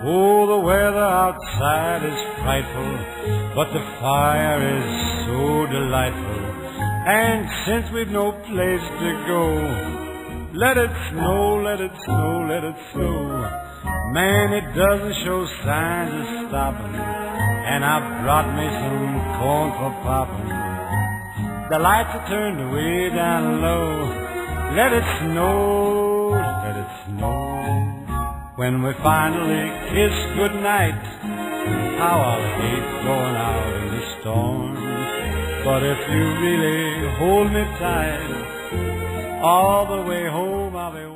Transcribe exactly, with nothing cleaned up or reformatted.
Oh, the weather outside is frightful, but the fire is so delightful. And since we've no place to go, let it snow, let it snow, let it snow. Man, it doesn't show signs of stopping, and I brought me some corn for popping. The lights are turned way down low. Let it snow, let it snow. When we finally kiss goodnight, how I'll hate going out in the storm. But if you really hold me tight, all the way home I'll be